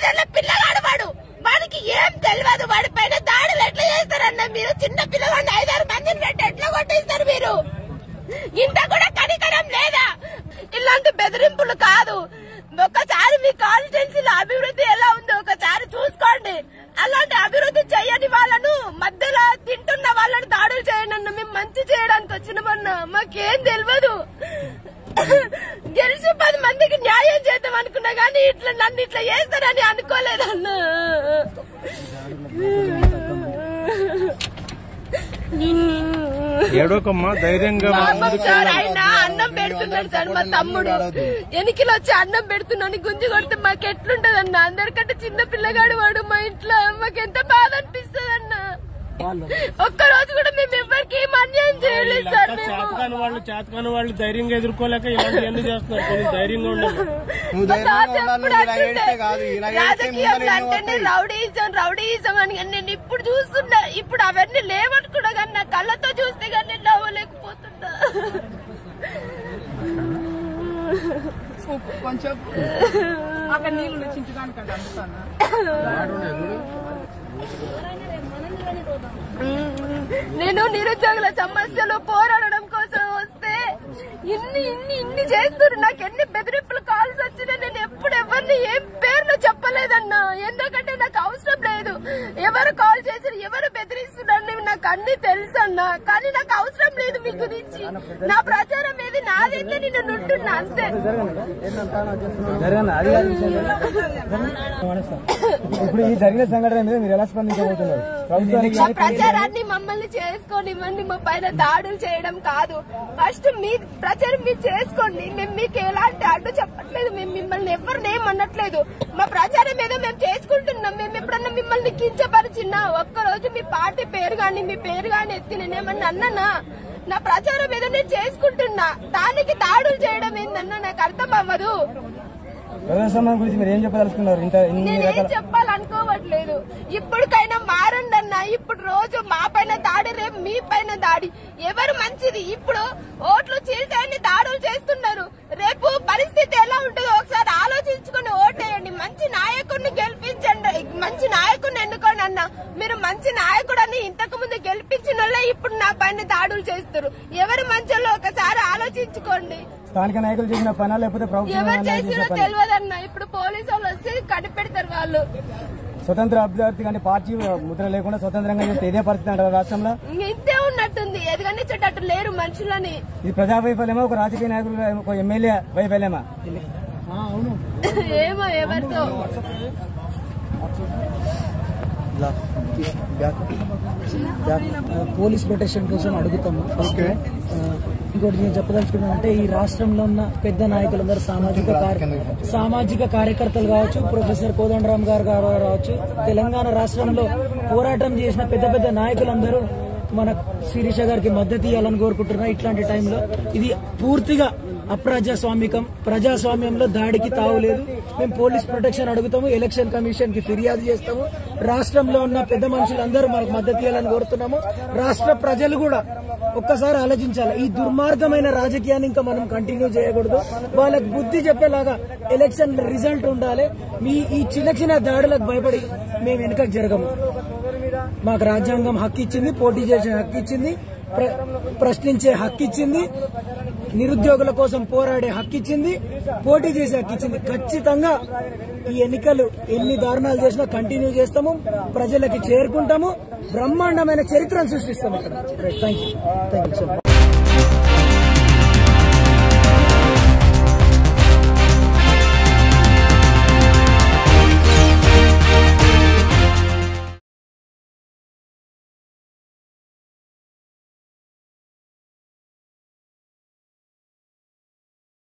సంవత్సరాల పిల్లగాడు వాడికి ఏం తెలియదు. వాడి పైన దాడులు ఎట్లా చేస్తారన్న మీరు? చిన్న పిల్లగాడిని 5-6 మందిని పెట్టి ఎట్లా కొట్టిస్తారు మీరు? ఇంత కూడా కనికరం లేదా? ఇలాంటి బెదిరింపులు కాదు. ఒకసారి మీ కాన్స్టిట్యున్సీలో అభివృద్ధి ఎలా ఉందో ఒకసారి చూసుకోండి. అలాంటి అభివృద్ధి చేయని వాళ్ళను, మధ్యలో తింటున్న వాళ్ళని దాడులు చేయండి అన్న. మేము మంచి చేయడానికి వచ్చినామన్నా, మాకేం తెలియదు. గెలిచి 10 మందికి న్యాయం చేద్దాం అనుకున్నా గానీ నన్ను ఇట్లా చేస్తారని అనుకోలేదన్నా. ఏడోకమ్మా, ధైర్యంగా ఆయన అన్నం పెడుతున్నాడు సార్. మా తమ్ముడు ఎనికిలో వచ్చి అన్నం పెడుతున్నాను గుంజి కొడితే మాకు ఎట్లుంటదన్న? అందరికంటే చిన్న పిల్లగాడు వాడు మా ఇంట్లో. మాకెంత బాధ అనిపిస్తుంది అన్న. ఒక్క రోజు కూడా మేము ఎవరికి ఏం అన్యాయం చేయలేదు సార్. చేతకాని వాళ్ళు ధైర్యంగా ఎదుర్కోలేక ఇలాంటివన్నీ చేస్తున్నారు. కొంచెం ధైర్యంగా ఉండాలి. రాజకీయం అంటేనే రౌడీయిజం అని నేను ఇప్పుడు చూస్తున్నా. ఇప్పుడు అవన్నీ లేవనుకున్నా కానీ నా కళ్ళతో చూస్తే కానీ నేను నవ్వలేకపోతున్నా. కొంచెం అక్కడ నీళ్ళు చించుదానికి నేను నిరుద్యోగుల సమస్యలు పోరాడడం కోసం వస్తే ఇన్ని చేస్తున్నారు. నాకు ఎన్ని బెదిరింపులు కాల్స్ వచ్చినా నేను ఎప్పుడు ఎవరిని ఏం పేర్లు చెప్పలేదన్నా. ఎందుకంటే నాకు అవసరం లేదు. ఎవరు కాల్ చేసి ఎవరు బెదిరిస్తున్నారు నాకు అన్ని తెలుసు అన్నా. కానీ నాకు అవసరం లేదు మీ గురించి. నా ప్రచారం ఏది నాదైతే నేను నుంటున్నా అంతే. ఇప్పుడు ఈ జరిగిన సంఘటన మీద మీరు ఎలా స్పందించబోతున్నారు? మా ప్రచారాన్ని మమ్మల్ని చేసుకోనివ్వండి. మా పైన దాడులు చేయడం కాదు. ఫస్ట్ మీ ప్రచారం మీరు చేసుకోండి. మేము మీకు ఎలాంటి అడ్డు చెప్పట్లేదు. మేము మిమ్మల్ని ఎవరిని ఏమనట్లేదు. మా ప్రచారం ఏదో మేము చేసుకుంటున్నాం. మేము ఎప్పుడన్నా మిమ్మల్ని కించపరిచినా ఒక్కరోజు మీ పార్టీ పేరు గాని మీ పేరు గాని ఎత్తి నేనేమన్నా అన్నానా? నా ప్రచారం ఏదో నేను చేసుకుంటున్నా. దానికి దాడులు చేయడం ఏందన్నా నాకు అర్థం అవ్వదు. ప్రజాస్వామ్యం గురించి మీరు ఏం చెప్పదలుచుకున్నారు? నేనేం చెప్పాలనుకోవట్లేదు. ఇప్పటికైనా మారండి అన్న. ఇప్పుడు రోజు మా పైన దాడి, రేపు మీ పైన దాడి. ఎవరు మంచిది? ఇప్పుడు ఓట్లు చీల్చాయని దాడులు చేస్తున్నారు. రేపు పరిస్థితి ఎలా ఉంటుందో ఒకసారి ఆలోచించుకుని ఓటేయండి. మంచి నాయకుడిని గెలిపించండి. మంచి నాయకుడిని ఎన్నుకోండి అన్న. మీరు మంచి నాయకుడు అని ఇంతకు ముందు గెలిపించిన వాళ్ళే ఇప్పుడు నా పైన దాడులు చేస్తారు. ఎవరు మంచోళ్ళో ఒకసారి ఆలోచించుకోండి. స్థానిక నాయకులు చేసిన పనా లేకపోతే ఎవరు చేసినో తెలియదన్న. ఇప్పుడు పోలీసు వాళ్ళు వస్తే కనిపెడతారు వాళ్ళు. స్వతంత్ర అభ్యర్థి కానీ పార్టీ ముద్ర లేకుండా స్వతంత్రంగా చేస్తే ఇదే పరిస్థితి అంటారు రాష్ట్రంలో? ఇంతే ఉన్నట్టుంది. ఎదగనిచ్చేటట్టు లేరు మనుషులని. ఇది ప్రజా వైఫల్యమా, ఒక రాజకీయ నాయకులు, ఒక ఎమ్మెల్యే వైఫల్యమా? ఏమో ఎవరితో పోలీస్ ప్రొటెక్షన్ కోసం అడుగుతాము. ఇంకోటి నేను చెప్పదలుచుకున్నాను అంటే ఈ రాష్ట్రంలో ఉన్న పెద్ద నాయకులందరూ సామాజిక కార్యకర్తలు కావచ్చు, ప్రొఫెసర్ కోదండరామ్ గారు కావచ్చు, తెలంగాణ రాష్ట్రంలో పోరాటం చేసిన పెద్ద నాయకులందరూ మన శిరీష గారికి మద్దతు ఇవ్వాలని కోరుకుంటున్నారు. ఇట్లాంటి టైంలో ఇది పూర్తిగా అప్రజాస్వామికం. ప్రజాస్వామ్యంలో దాడికి తావులేదు. మేము పోలీస్ ప్రొటెక్షన్ అడుగుతాము. ఎలక్షన్ కమిషన్ కి ఫిర్యాదు చేస్తాము. రాష్ట్రంలో ఉన్న పెద్ద మనుషులందరూ మనకు మద్దతు ఇవ్వాలని కోరుతున్నాము. రాష్ట్ర ప్రజలు కూడా ఒక్కసారి ఆలోచించాలి. ఈ దుర్మార్గమైన రాజకీయాన్ని ఇంకా మనం కంటిన్యూ చేయకూడదు. వాళ్ళకి బుద్ధి చెప్పేలాగా ఎలక్షన్ రిజల్ట్ ఉండాలి. ఈ చిన్న దాడులకు భయపడి మేము వెనుకకు జరగము. మాకు రాజ్యాంగం హక్కు ఇచ్చింది, పోటీ చేసే హక్కు ఇచ్చింది, ప్రశ్నించే హక్కు ఇచ్చింది, నిరుద్యోగుల కోసం పోరాడే హక్కు ఇచ్చింది, పోటీ చేసే హక్కు ఇచ్చింది. ఖచ్చితంగా ఈ ఎన్నికలు ఎన్ని దారుణాలు చేసినా కంటిన్యూ చేస్తాము. ప్రజలకి చేరుకుంటాము. బ్రహ్మాండమైన చరిత్రను సృష్టిస్తాము. Thank you.